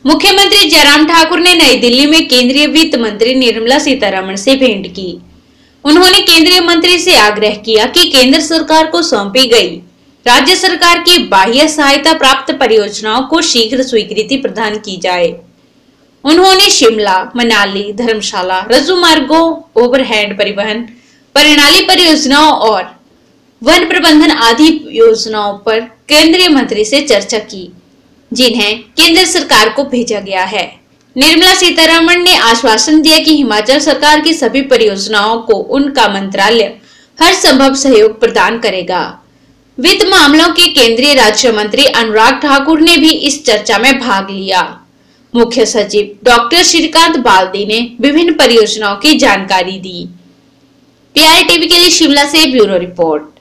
मुख्यमंत्री जयराम ठाकुर ने नई दिल्ली में केंद्रीय वित्त मंत्री निर्मला सीतारमण से भेंट की। उन्होंने केंद्रीय मंत्री से आग्रह किया कि केंद्र सरकार को सौंपी गई राज्य सरकार की बाह्य सहायता प्राप्त परियोजनाओं को शीघ्र स्वीकृति प्रदान की जाए। उन्होंने शिमला, मनाली, धर्मशाला, रज्जू मार्गों, ओवरहेड परिवहन प्रणाली परियोजनाओं और वन प्रबंधन आदि योजनाओं पर केंद्रीय मंत्री से चर्चा की, जिन्हें केंद्र सरकार को भेजा गया है। निर्मला सीतारमण ने आश्वासन दिया कि हिमाचल सरकार की सभी परियोजनाओं को उनका मंत्रालय हर संभव सहयोग प्रदान करेगा। वित्त मामलों के केंद्रीय राज्य मंत्री अनुराग ठाकुर ने भी इस चर्चा में भाग लिया। मुख्य सचिव डॉक्टर श्रीकांत बाल्दी ने विभिन्न परियोजनाओं की जानकारी दी। PRI टीवी के लिए शिमला से ब्यूरो रिपोर्ट।